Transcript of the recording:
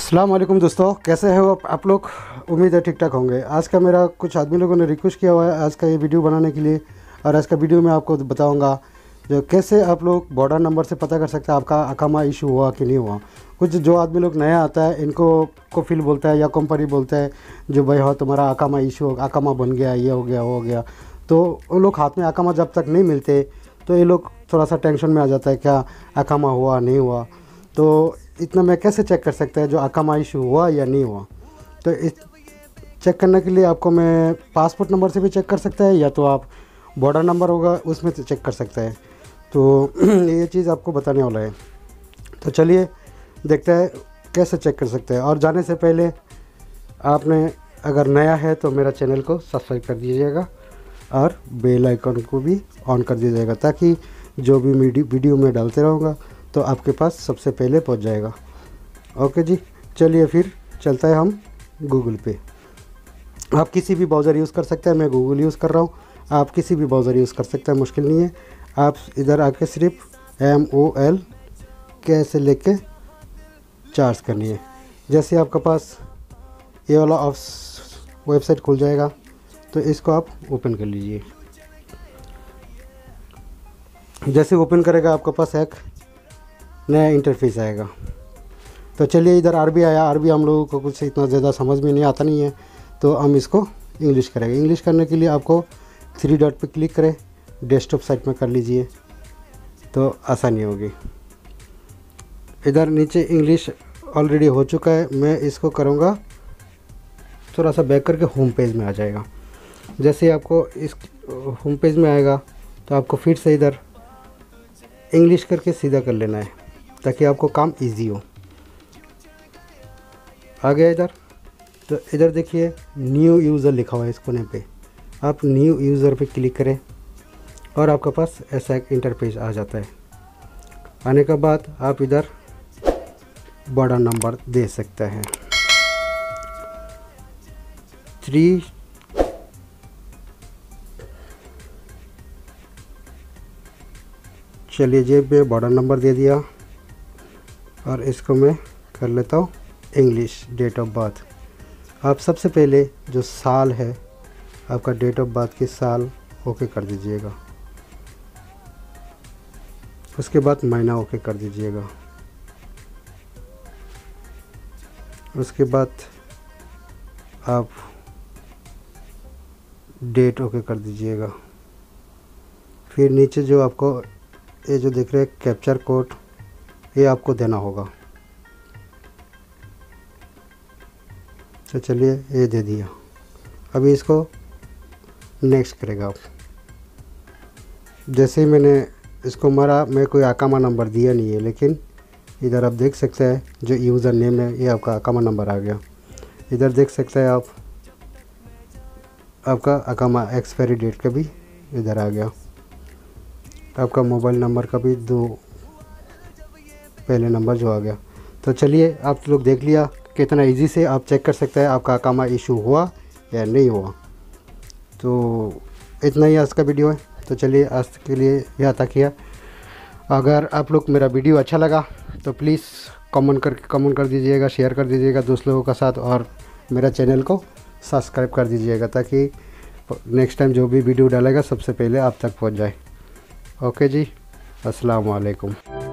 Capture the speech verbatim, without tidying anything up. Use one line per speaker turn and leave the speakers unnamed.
अस्सलाम वालेकुम दोस्तों, कैसे हो आप आप लोग। उम्मीद है ठीक ठाक होंगे। आज का मेरा कुछ आदमी लोगों ने रिक्वेस्ट किया हुआ है आज का ये वीडियो बनाने के लिए, और आज का वीडियो में आपको बताऊंगा जो कैसे आप लोग बॉर्डर नंबर से पता कर सकते हैं आपका अकामा इशू हुआ कि नहीं हुआ। कुछ जो आदमी लोग नया आता है इनको कोफिल बोलता है या कंपनी बोलता है जो भाई हाँ तुम्हारा अकामा इशू अकामा बन गया, ये हो गया वो हो गया। तो उन लोग हाथ में अकामा जब तक नहीं मिलते तो ये लोग थोड़ा सा टेंशन में आ जाता है क्या अकामा हुआ नहीं हुआ। तो इतना मैं कैसे चेक कर सकता है जो अकामा इशू हुआ या नहीं हुआ। तो इस चेक करने के लिए आपको मैं पासपोर्ट नंबर से भी चेक कर सकता है या तो आप बॉर्डर नंबर होगा उसमें से चेक कर सकता है। तो ये चीज़ आपको बताने वाला है। तो चलिए देखते हैं कैसे चेक कर सकते हैं। और जाने से पहले आपने अगर नया है तो मेरा चैनल को सब्सक्राइब कर दीजिएगा और बेल आइकन को भी ऑन कर दीजिएगा ताकि जो भी वीडियो में डालते रहूँगा तो आपके पास सबसे पहले पहुंच जाएगा। ओके जी, चलिए फिर चलता है हम गूगल पे। आप किसी भी ब्राउज़र यूज़ कर सकते हैं, मैं गूगल यूज़ कर रहा हूँ, आप किसी भी ब्राउज़र यूज़ कर सकते हैं, मुश्किल नहीं है। आप इधर आके सिर्फ एम ओ एल कैसे लेके चार्ज करनी है। जैसे आपके पास ये वाला ऑफ वेबसाइट खुल जाएगा तो इसको आप ओपन कर लीजिए। जैसे ओपन करेगा आपके पास एक नया इंटरफेस आएगा। तो चलिए इधर अरबी आया। अरबी हम लोगों को कुछ इतना ज़्यादा समझ में नहीं आता नहीं है तो हम इसको इंग्लिश करेंगे। इंग्लिश करने के लिए आपको थ्री डॉट पे क्लिक करें, डेस्कटॉप साइट में कर लीजिए तो आसानी होगी। इधर नीचे इंग्लिश ऑलरेडी हो चुका है, मैं इसको करूँगा थोड़ा सा बैक करके होम पेज में आ जाएगा। जैसे आपको इस होम पेज में आएगा तो आपको फिर से इधर इंग्लिश करके सीधा कर लेना है ताकि आपको काम इजी हो। आ गया इधर, तो इधर देखिए न्यू यूज़र लिखा हुआ है इस कोने पे, आप न्यू यूज़र पे क्लिक करें और आपके पास ऐसा एक इंटरफेस आ जाता है। आने के बाद आप इधर बॉर्डर नंबर दे सकते हैं थ्री चलिए जी मैं बॉर्डर नंबर दे दिया और इसको मैं कर लेता हूँ इंग्लिश डेट ऑफ बर्थ। आप सबसे पहले जो साल है आपका डेट ऑफ बर्थ की साल ओके कर दीजिएगा, उसके बाद महीना ओके कर दीजिएगा, उसके बाद आप डेट ओके कर दीजिएगा। फिर नीचे जो आपको ये जो देख रहे हैं कैप्चर कोड ये आपको देना होगा। तो चलिए ये दे दिया, अभी इसको नेक्स्ट करेगा आप। जैसे ही मैंने इसको मारा, मैं कोई अकामा नंबर दिया नहीं है, लेकिन इधर आप देख सकते हैं जो यूज़र नेम है ये आपका अकामा नंबर आ गया। इधर देख सकते हैं आप आपका अकामा एक्सपायरी डेट का भी इधर आ गया, आपका मोबाइल नंबर का भी दो पहले नंबर जो आ गया। तो चलिए आप लोग देख लिया कितना इजी से आप चेक कर सकते हैं आपका अकामा इशू हुआ या नहीं हुआ। तो इतना ही आज का वीडियो है। तो चलिए आज के लिए यहाँ तक किया। अगर आप लोग मेरा वीडियो अच्छा लगा तो प्लीज़ कमेंट कर कमेंट कर दीजिएगा, शेयर कर दीजिएगा दोस्त लोगों के साथ, और मेरा चैनल को सब्सक्राइब कर दीजिएगा ताकि नेक्स्ट टाइम जो भी वीडियो डालेगा सबसे पहले आप तक पहुँच जाए। ओके जी, अस्सलाम वालेकुम।